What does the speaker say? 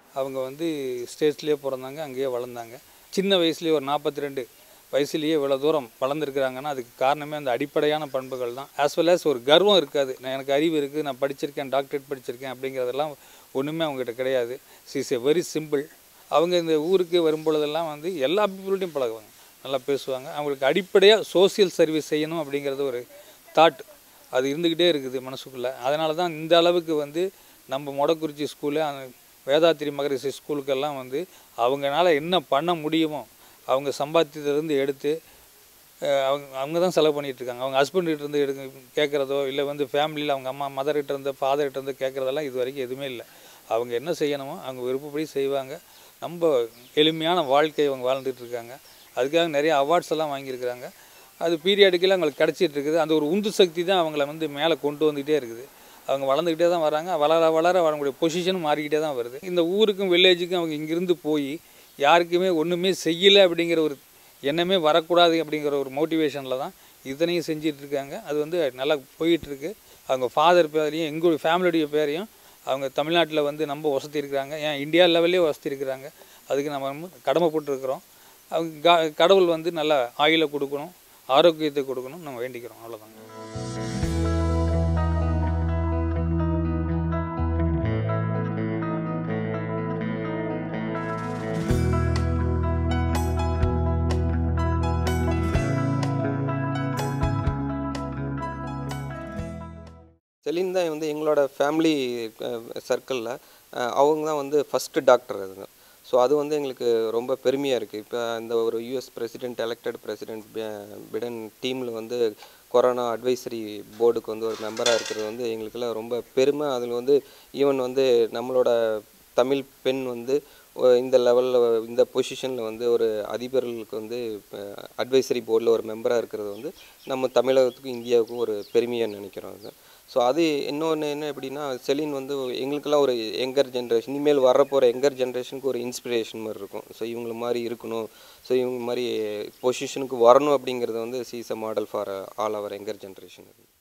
அவங்க வந்து ஸ்டேட்ஸ்லேயே பிறந்தாங்க, அங்கேயே வளர்ந்தாங்க. சின்ன வயசுலேயே ஒரு 42 வயசுலேயே இவ்வளோ தூரம் வளர்ந்துருக்குறாங்கன்னா அதுக்கு காரணமே அந்த அடிப்படையான பண்புகள் தான். ஆஸ் வெல் ஆஸ் ஒரு கர்வம் இருக்காது. எனக்கு அறிவு இருக்குது, நான் படிச்சிருக்கேன், டாக்டரேட் படிச்சிருக்கேன் அப்படிங்கிறதெல்லாம் ஒன்றுமே அவங்ககிட்ட கிடையாது. Is a very simple. அவங்க இந்த ஊருக்கு வரும்பொழுதெல்லாம் வந்து எல்லா பீப்புள்கிட்டையும் பழகுவாங்க, நல்லா பேசுவாங்க. அவங்களுக்கு அடிப்படையாக சோசியல் சர்வீஸ் செய்யணும் அப்படிங்கிறது ஒரு தாட் அது இருந்துக்கிட்டே இருக்குது மனசுக்குள்ளே. அதனால தான் இந்த அளவுக்கு வந்து நம்ம மொடக்குறிச்சி ஸ்கூலு, வேதாத்திரி மகரிஷி ஸ்கூலுக்கெல்லாம் வந்து அவங்களால என்ன பண்ண முடியுமோ அவங்க சம்பாத்தியத்திலேருந்து எடுத்து அவங்க தான் செலவு பண்ணிகிட்ருக்காங்க. அவங்க ஹஸ்பண்ட்கிட்டேருந்து கேட்குறதோ இல்லை வந்து ஃபேமிலியில் அவங்க அம்மா மதர்கிட்டேருந்து ஃபாதர்கிட்டேருந்து கேட்குறதெல்லாம் இது வரைக்கும் எதுவுமே இல்லை. அவங்க என்ன செய்யணுமோ அவங்க விருப்பப்படி செய்வாங்க. ரொம்ப எளிமையான வாழ்க்கை அவங்க வாழ்ந்துட்டுருக்காங்க. அதுக்காக நிறைய அவார்ட்ஸ் எல்லாம் வாங்கியிருக்கிறாங்க. அது பீரியாடிக்கெல்லாம் அவங்களுக்கு கிடச்சிட்டு இருக்குது. அந்த ஒரு உந்து சக்தி தான் அவங்கள வந்து மேலே கொண்டு வந்துகிட்டே இருக்குது. அவங்க வளர்ந்துக்கிட்டே தான் வராங்க. வளர வளர அவங்களுடைய பொசிஷனும் மாறிக்கிட்டே தான் வருது. இந்த ஊருக்கும் வில்லேஜுக்கும் அவங்க இங்கேருந்து போய் யாருக்குமே ஒன்றுமே செய்யலை அப்படிங்கிற ஒரு எண்ணமே வரக்கூடாது அப்படிங்கிற ஒரு மோட்டிவேஷனில் தான் இத்தனையும் செஞ்சிட்ருக்காங்க. அது வந்து நல்லா போயிட்டுருக்கு. அவங்க ஃபாதர் பேரையும் எங்களுடைய ஃபேமிலியுடைய பேரையும் அவங்க தமிழ்நாட்டில் வந்து நம்ம வசதி இருக்கிறாங்க, ஏன் இந்தியா லெவல்லே வசதி இருக்கிறாங்க. அதுக்கு நம்ம கடமைப்பட்டுருக்குறோம். அவங்க கடவுள் வந்து நல்லா ஆயுளை கொடுக்கணும், ஆரோக்கியத்தை கொடுக்கணும் நம்ம வேண்டிக்கிறோம். அவ்வளோதாங்க. செலின் தான் வந்து எங்களோட ஃபேமிலி சர்க்கிளில் அவங்க தான் வந்து ஃபஸ்ட்டு டாக்டர் அதுங்க. ஸோ அது வந்து எங்களுக்கு ரொம்ப பெருமையாக இருக்குது. இப்போ இந்த ஒரு US president elected president Biden டீமில் வந்து கொரோனா அட்வைசரி போர்டுக்கு வந்து ஒரு மெம்பராக இருக்கிறது வந்து எங்களுக்கெல்லாம் ரொம்ப பெருமை. அதில் வந்து ஈவன் வந்து நம்மளோட தமிழ் பெண் வந்து இந்த லெவலில் இந்த பொசிஷனில் வந்து ஒரு அதிபர்களுக்கு வந்து அட்வைசரி போர்டில் ஒரு மெம்பராக இருக்கிறது வந்து நம்ம தமிழகத்துக்கும் இந்தியாவுக்கும் ஒரு பெருமையாக நினைக்கிறோம் அது. ஸோ அது இன்னொன்று என்ன எப்படின்னா, செலின் வந்து எங்களுக்கெல்லாம் ஒரு யங்கர் ஜென்ரேஷன், இனிமேல் வரப்போகிற யங்கர் ஜென்ரேஷனுக்கு ஒரு இன்ஸ்பிரேஷன் மாதிரி இருக்கும். ஸோ இவங்கள மாதிரி இருக்கணும், ஸோ இவங்க மாதிரி பொசிஷனுக்கு வரணும் அப்படிங்கிறது வந்து she is a model for all our younger generation.